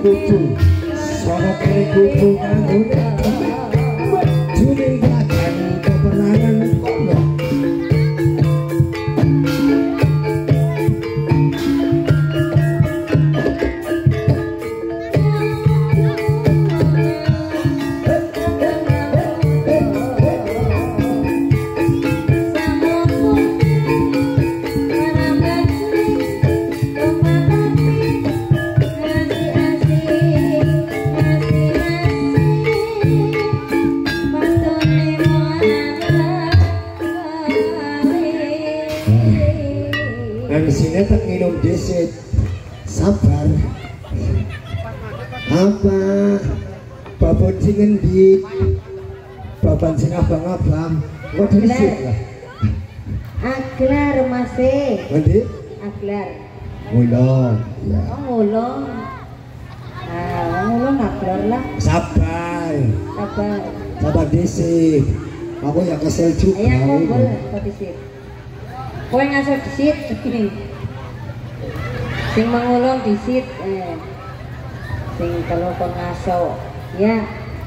kudu sono kene kudu nganggo june gerakan peperangan kono sini tak minum desit sabar apa babon sing endi baban sing abang-abang kok desit lah aglar masih endi aglar ngulon ya oh ngulon ngulon aglar lah sabar sabar desit aku ya kesel juga ayah ngobrol kok desit kowe ngasih disit sing mengulung disit sing kalau kon ngaso ya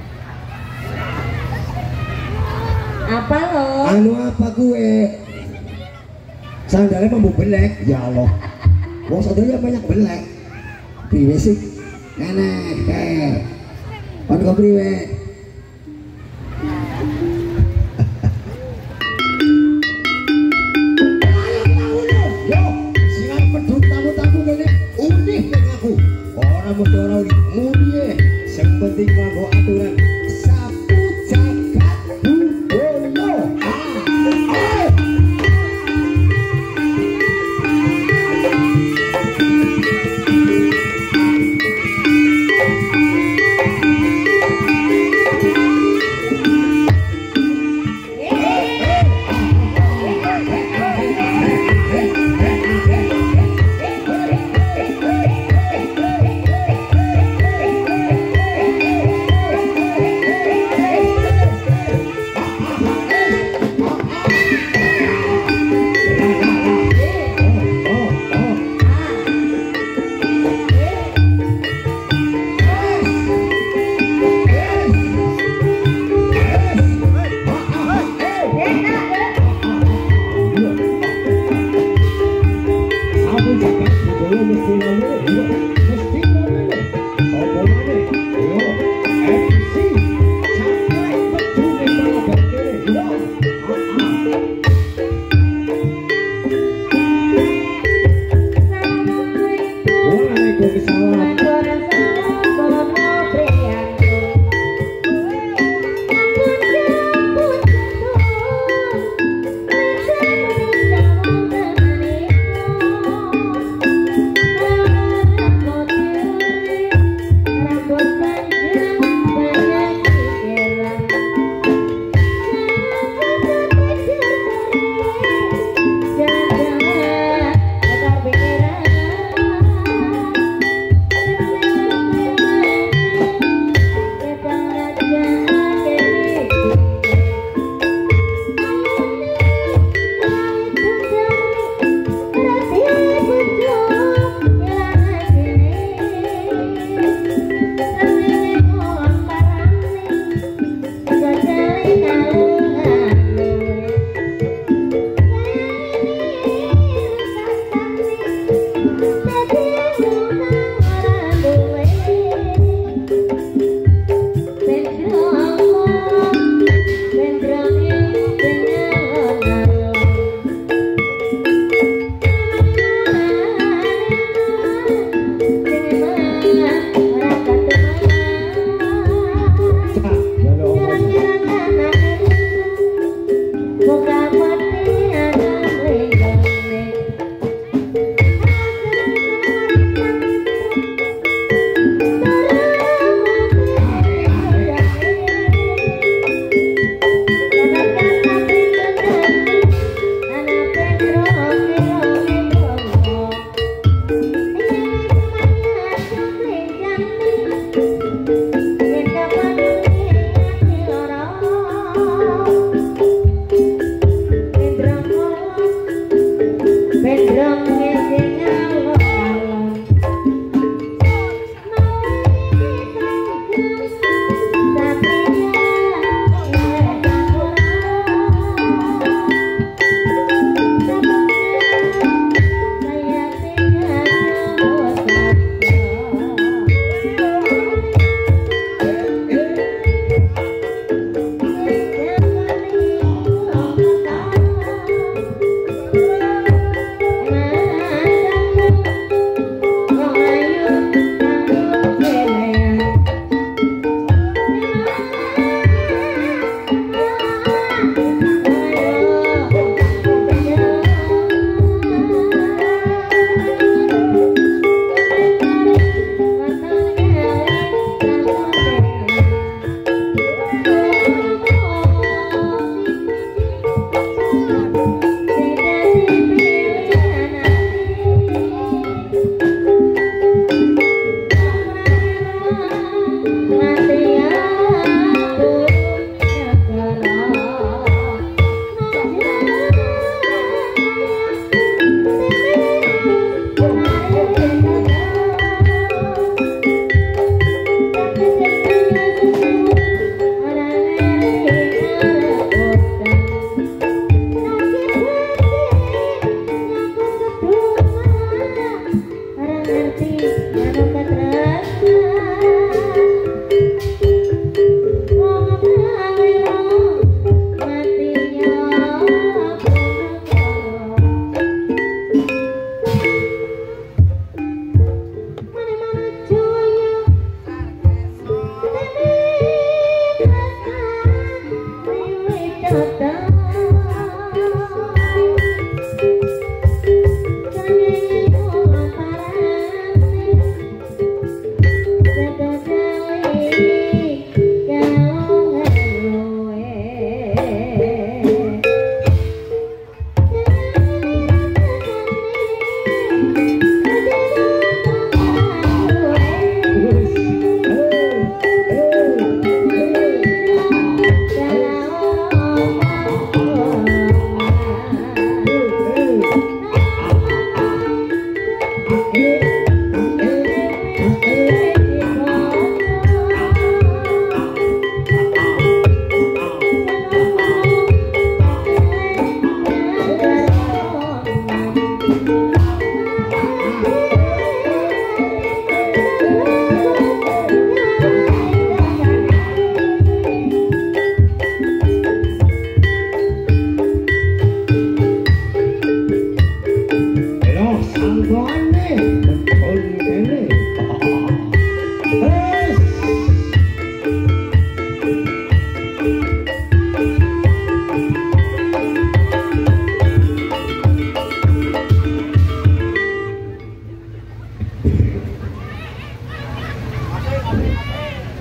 apa lo anu apa gue sandalnya mampu belek ya Allah wong sandalnya banyak belek priwe sih enek kon kok priwe orang mulia yang penting mabuk aturan sapu jagat budaya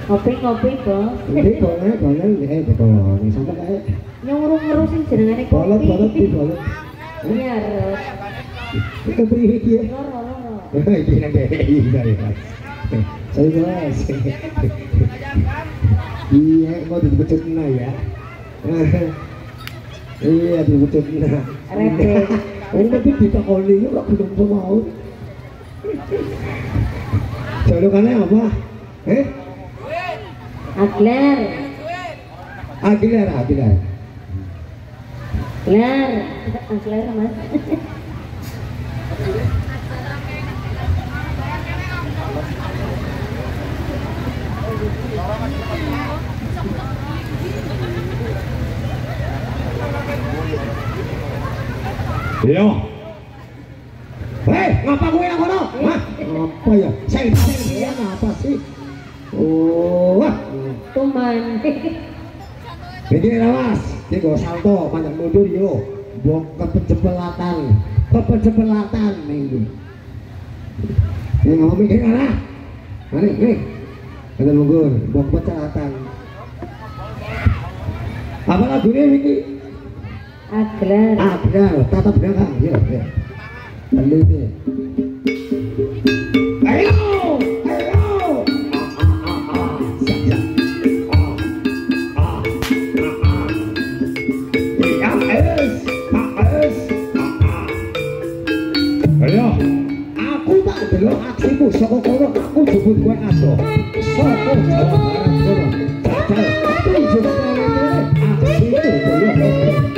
Ngopi-ngopi, Bos. Ini boleh, boleh, sampai kayak Ngurusin jenengane kopi. bolot di bolot. Iya, Ros. Itu beri dia. Loro. Ini nanti ya. Saya jelas. Iya, mau dibecut ya. Iya, dibecut Rebek. Ini tapi ditakoni kok belum mau. Julukannya apa? Aglar. Aglar. Aglar, Mas. Iya. Ngapa gue yang kono? Hah? Apa ya? Saya apa sih? Oh, Tuman. ini lawas. Ini gue salto, panjang mundur yo. Buang kepencepelatan minggu. Ini ngomong mikir lah. Mari. Kita mundur, buang kepencepelatan. Apa lagunya ini? Aglar. Tatap belakang, ya. Lalu deh. Ayo. Ayo. Aku tak delok aksimu saka kono, aku jebut kowe ado. Saka Jawa Barat kono. Jajal tunjuk aksimu koyo.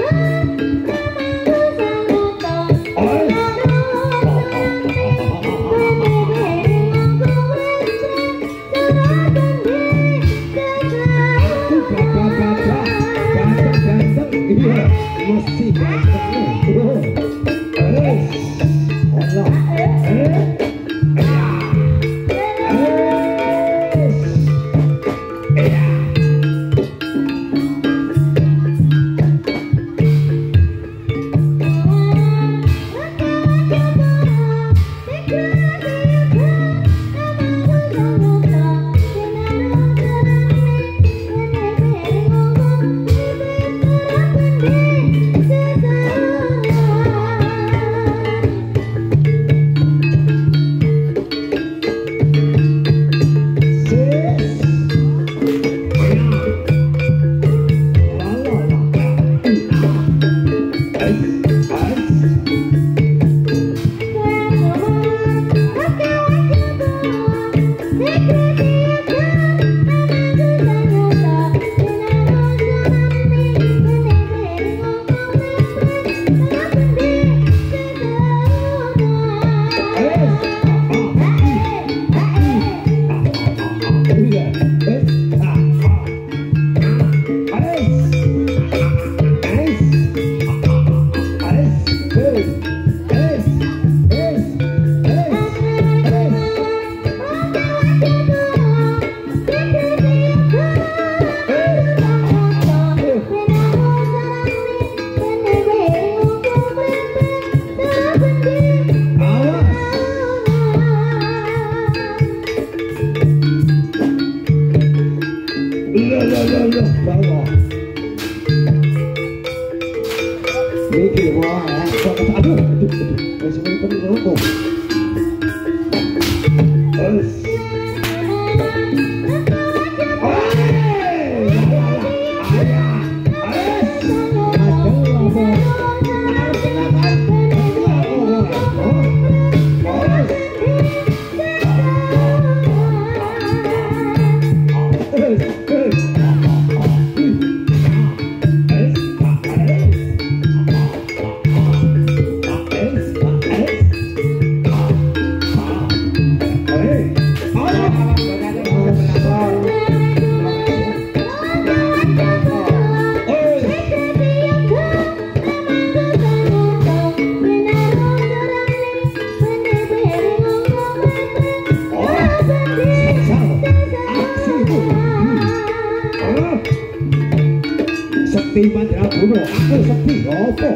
Sepi Mandra Bruno, aku sepi apa?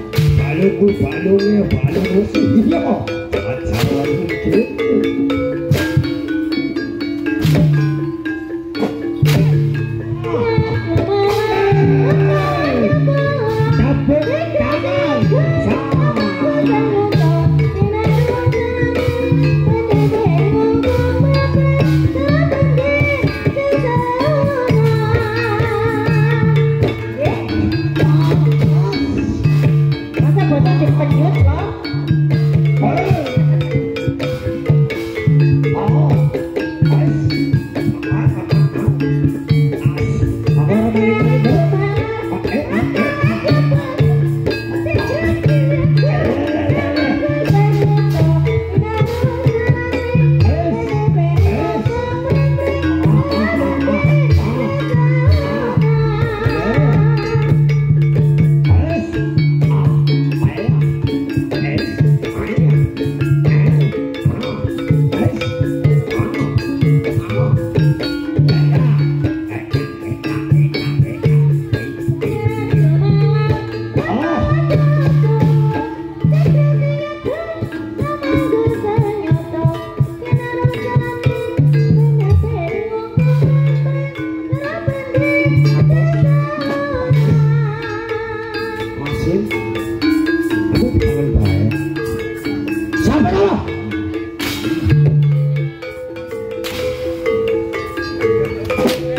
Balungnya balung musik iya. Acara mungkin.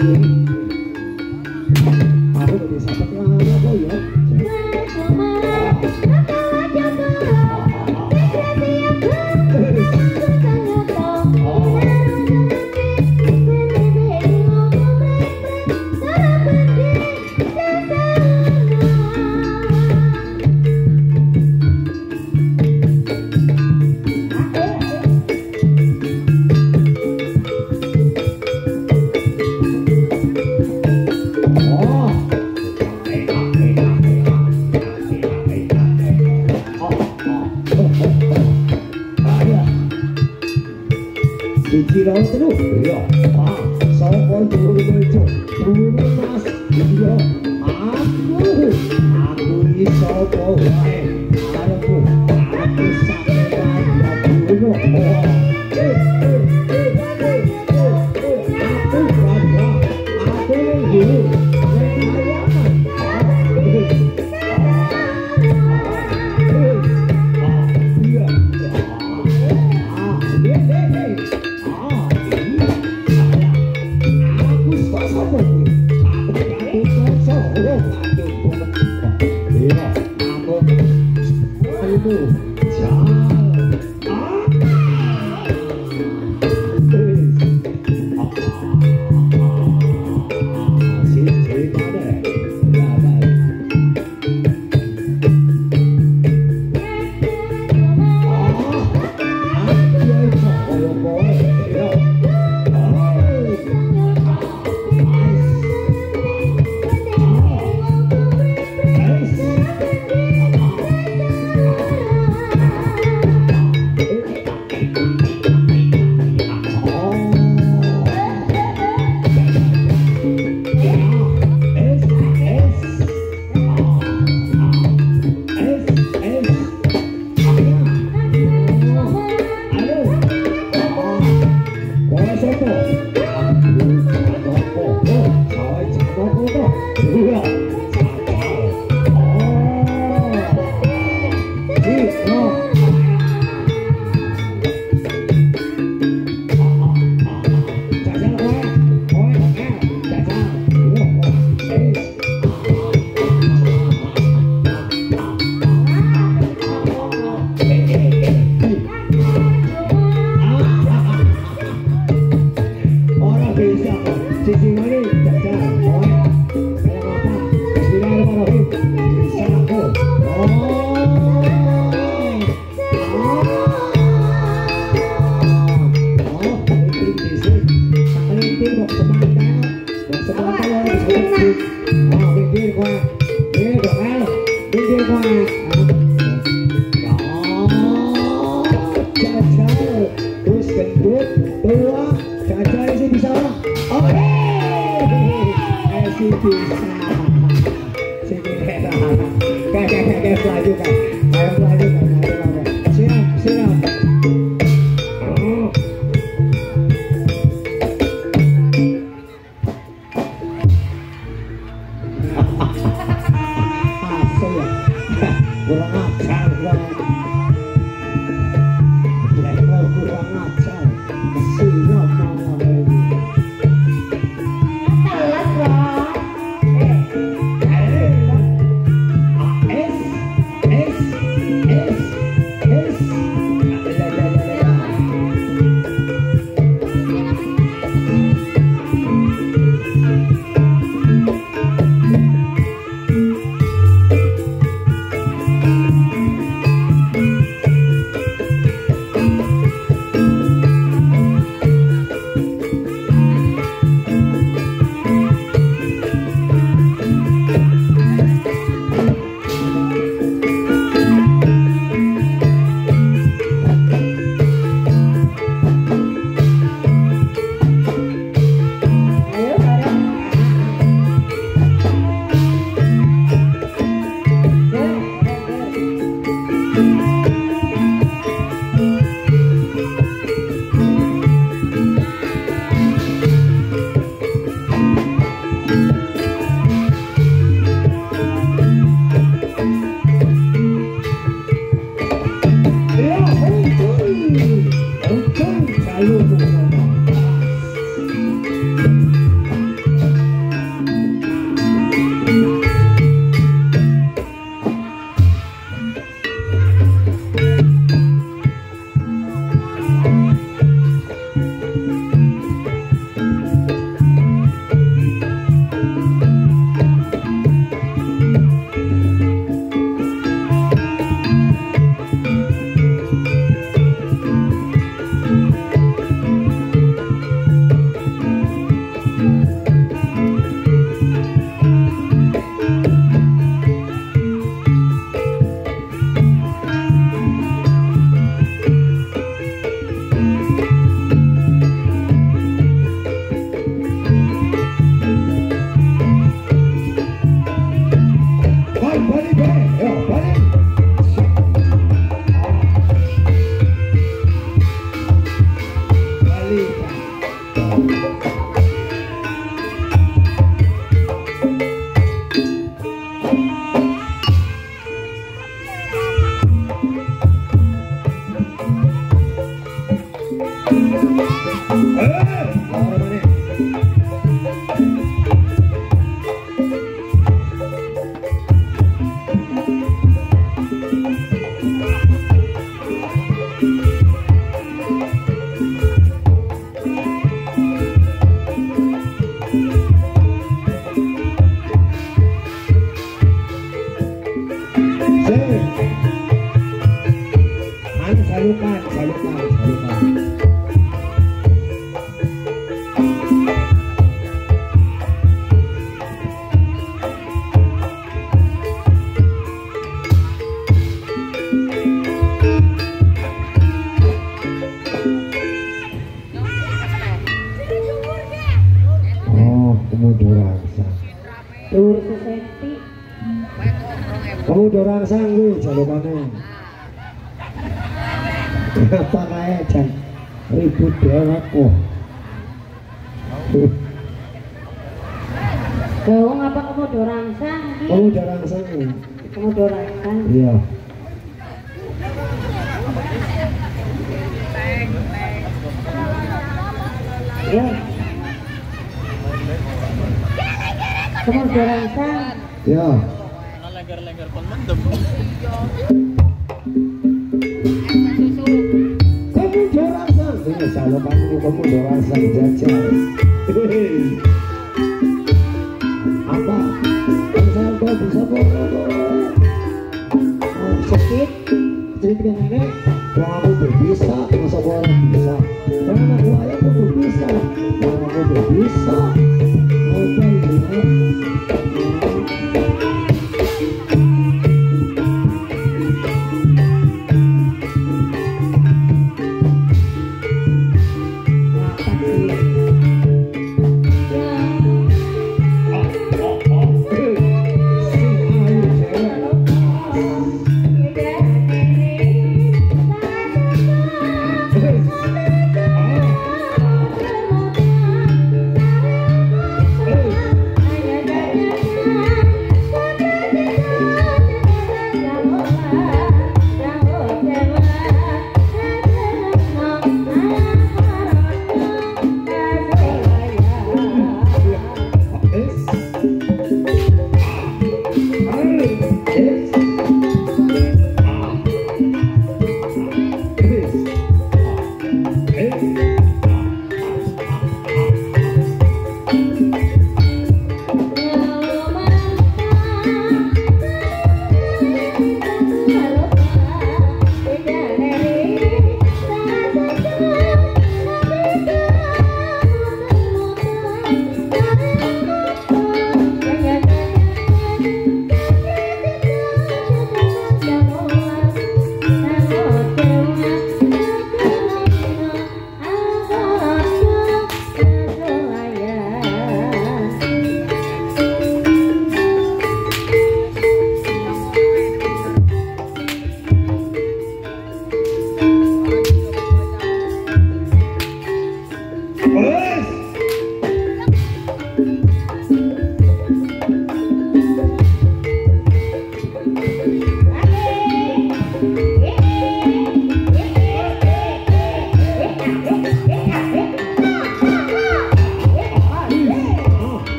Aku udah bisa petualangan apa ya? Siji loro telu iya sapa durung mejo durung mas iya aku iki sapa wae arepku aku sampeyan durung Kamu dorang sanggup jalukane. Apa kae jan ribut dewek kok. Kau ngapa kamu dorang sang? Kamu dorang sang. Kamu dorang sang. Iya. Iya. Kamu dorang sang. Ya. Legar-legar kon mendem. Kamu dorang sang. Ini salukanku kamu dorang sang jajar. Apa? Saya kok bisa sakit? Sakit yang ini? Kalau aku berbisa, masa orang bisa? Karena aku ayah aku berbisa. Kalau aku berbisa, mau baik.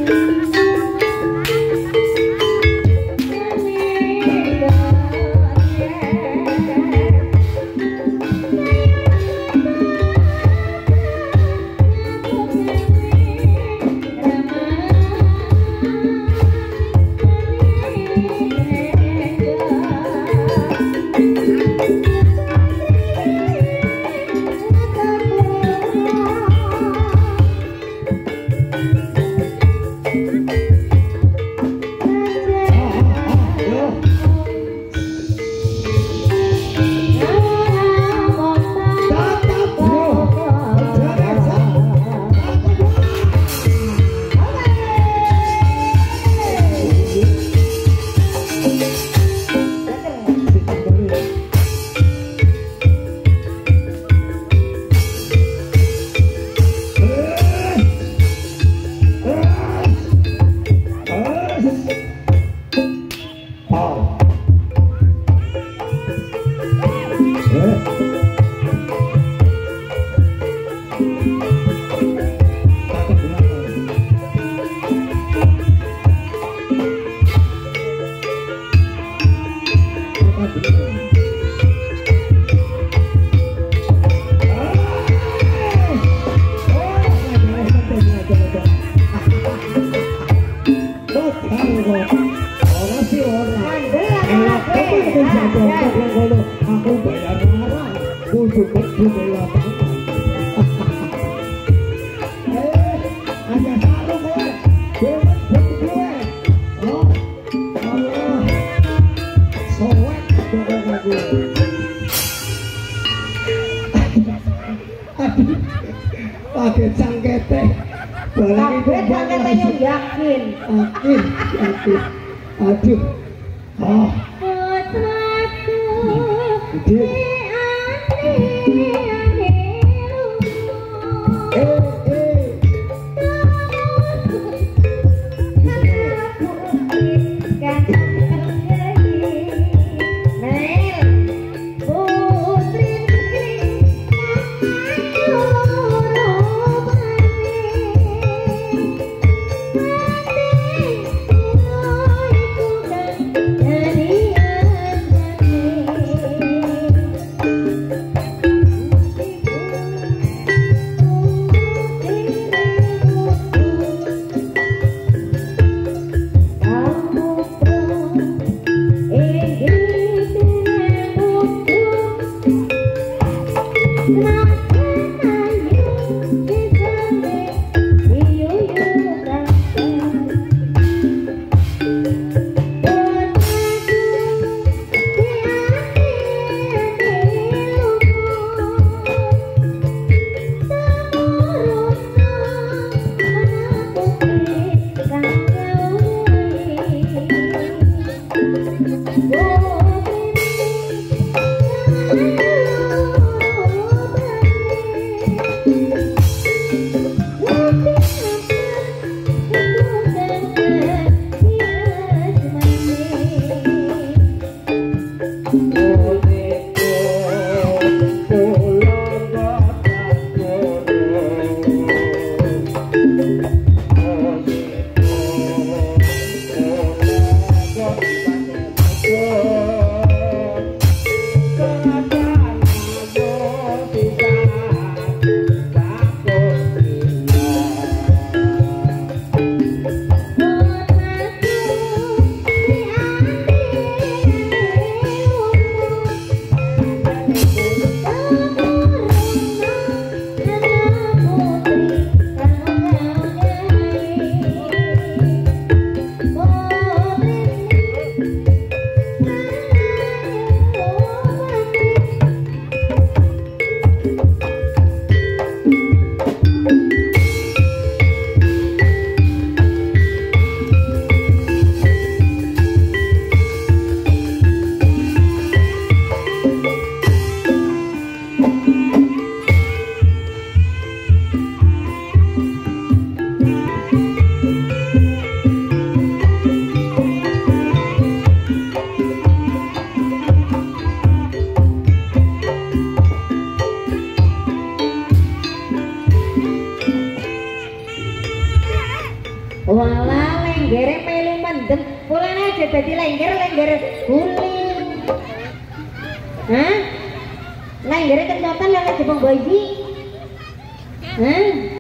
Aku bayar marah, kudu kudu bela ada saru kowe, kowe, oh, Allah, soek pokoknya gue. Aduh, pakai cangkete, Pakai cangkete yang yakin. Yakin, aduh, oh. lenggere melu mendem pulang aja jadi lengger guling. Hah? Lenggere kencotan lele Jepang bayi. Hah?